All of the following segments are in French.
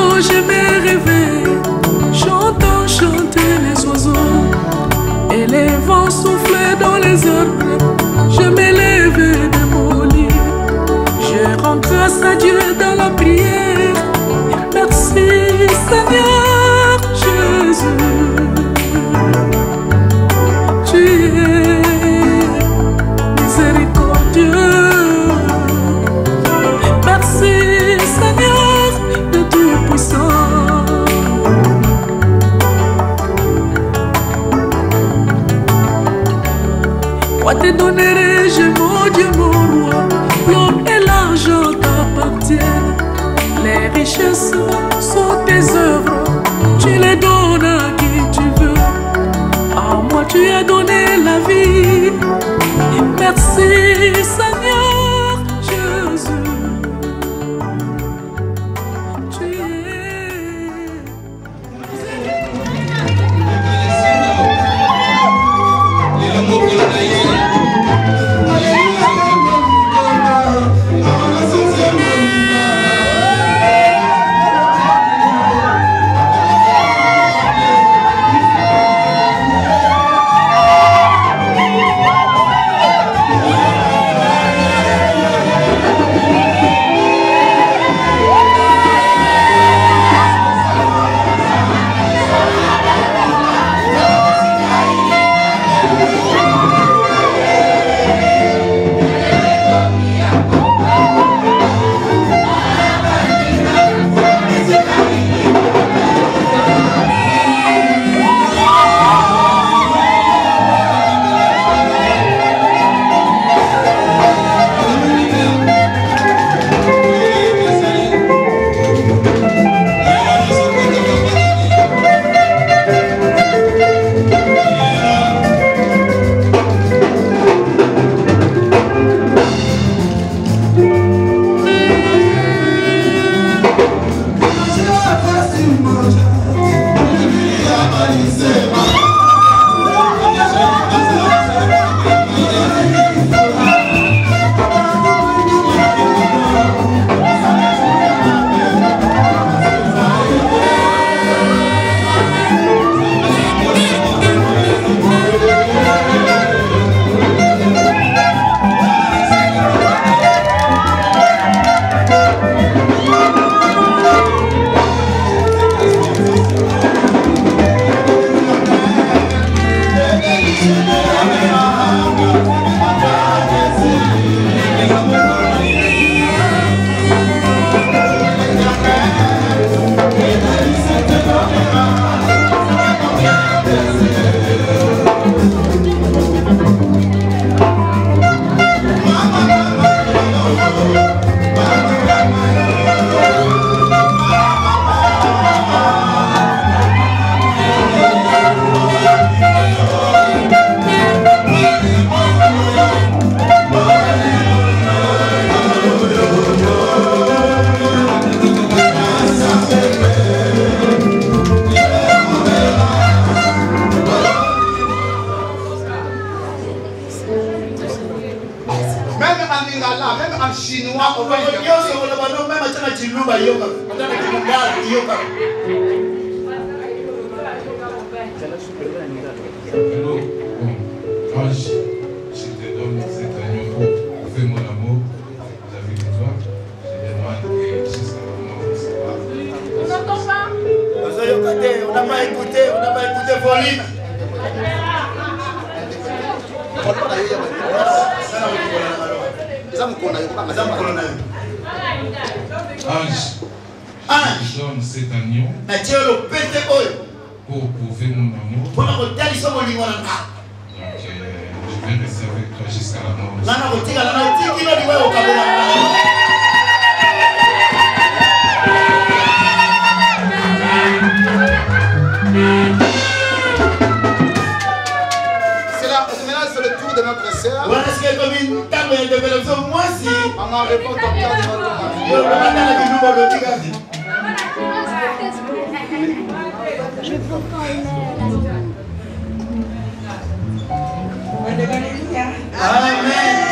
tôt j'aimais rêver, chantant, chanter les oiseaux. Et les vents soufflaient dans les arbres, je m'élevais de mon lit. Je rends grâce à Dieu dans la prière. Merci Seigneur Jésus. Tu es miséricordieux. Merci Seigneur de Tout-Puissant. Moi te donnerai-je, mon Dieu, mon roi. L'homme et l'argent t'appartiennent. Les richesses sont tes œuvres. Tu les donnes à qui tu veux. À moi tu as donné la vie. Merci Seigneur Jésus. Tu es...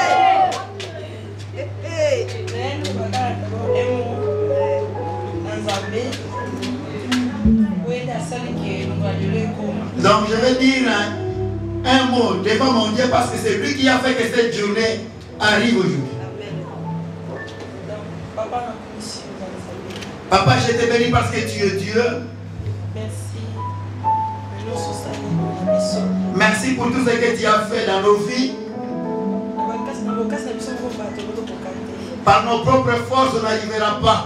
Amen. Donc je vais dire un mot devant mon Dieu parce que c'est lui qui a fait que cette journée arrive aujourd'hui. Papa, je te bénis parce que tu es Dieu. Merci pour tout ce que tu as fait dans nos vies. Par nos propres forces, on n'arrivera pas.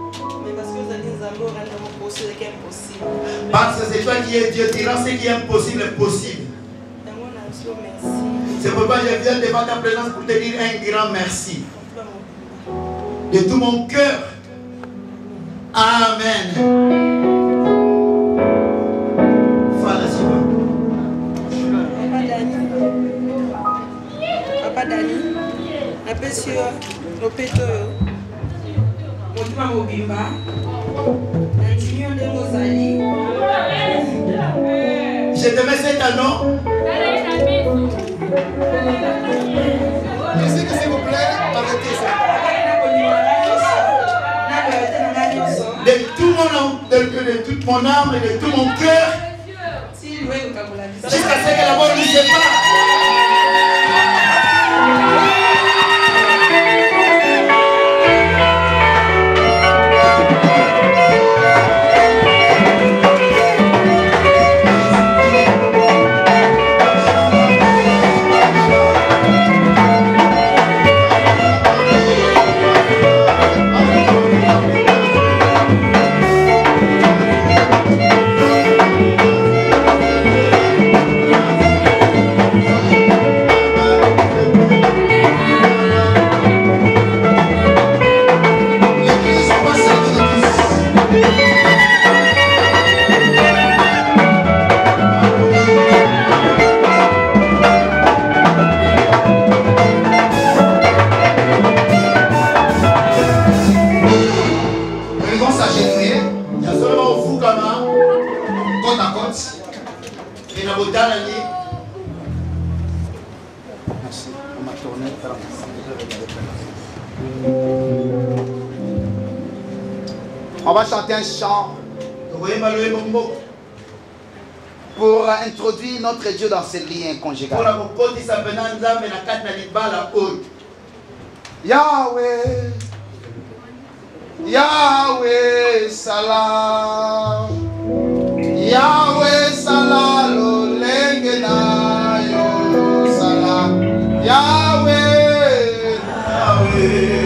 Parce que c'est toi qui es Dieu, tu rends ce qui est impossible possible. C'est pourquoi je viens devant ta présence pour te dire un grand merci. De tout mon cœur. Amen. Papa Dani, la pêche, le péto, mon mobimba, l'intimion de Mosali. Je te mets cet anneau. S'il vous plaît, arrêtez ça. De toute mon âme et de tout mon cœur. Jusqu'à ce que la mort nous sépare. On va chanter un chant pour introduire notre Dieu dans ses liens conjugaux. Yahweh, Yahweh Salah, Yahweh Salah, lo lengena yo Salah, Yahweh, Yahweh.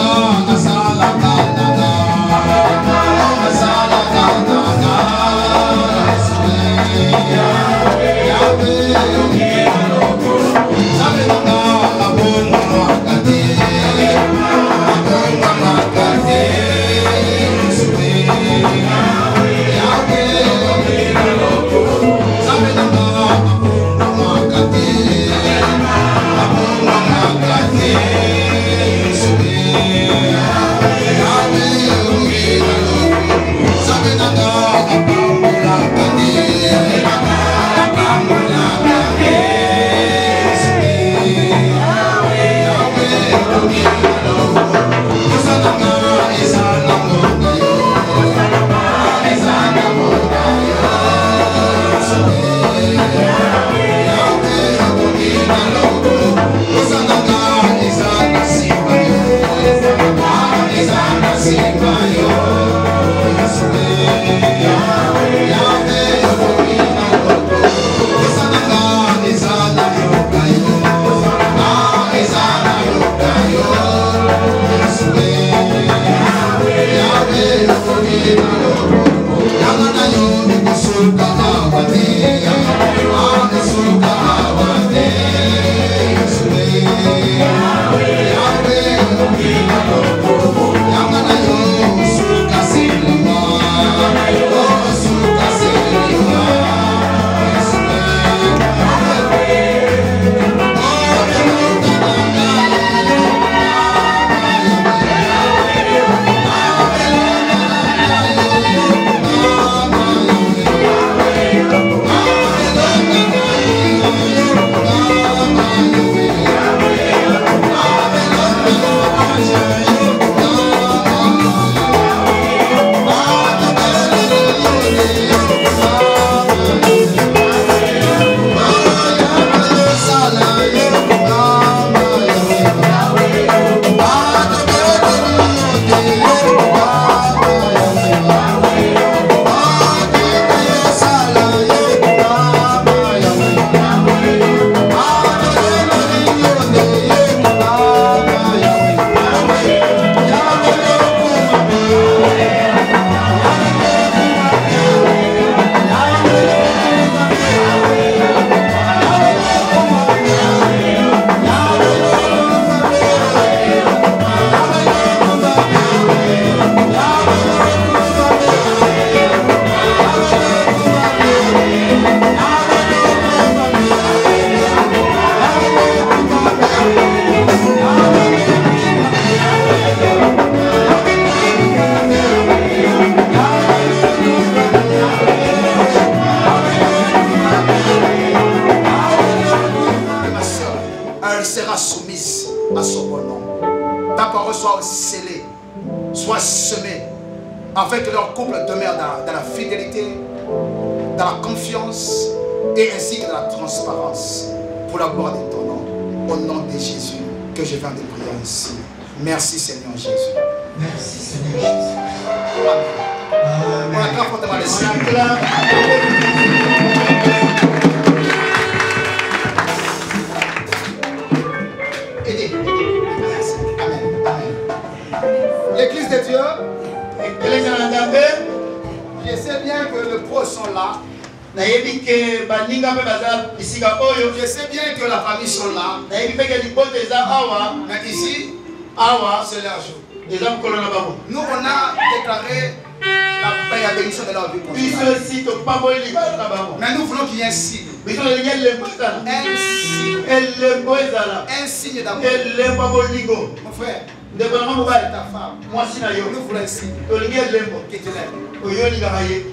afin que leur couple demeure dans la fidélité, dans la confiance et ainsi que dans la transparence pour la gloire de ton nom. Au nom de Jésus que je viens de prier ainsi. Merci Seigneur Jésus. Merci Seigneur Jésus. Amen. On acclame fortement les Seigneurs. L'église de Dieu, je sais bien que les proches sont là. Je sais bien que la famille sont là. Mais ici, c'est leur jour. Nous, on a déclaré la bénédiction de leur vie. Mais nous voulons qu'il y ait un signe. Un signe d'amour. Mon frère, ta femme, nous voulons un signe que tu l'aimes.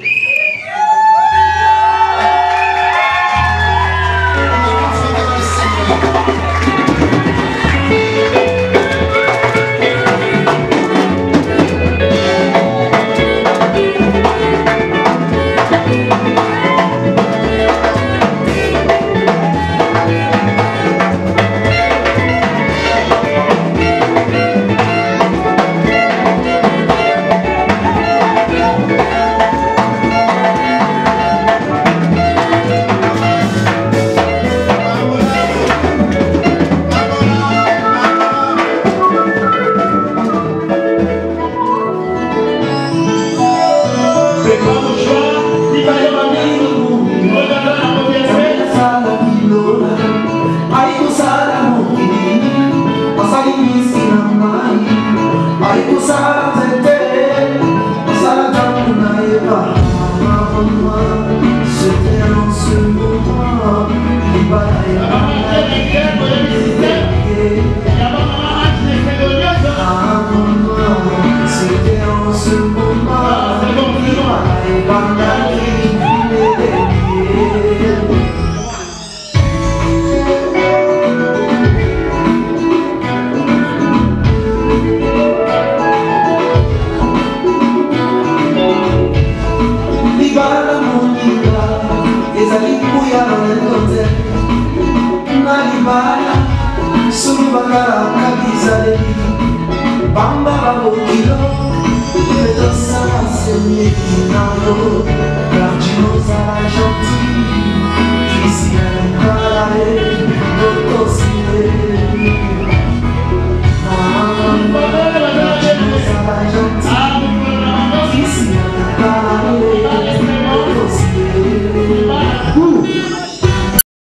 Car tu nous as la joie.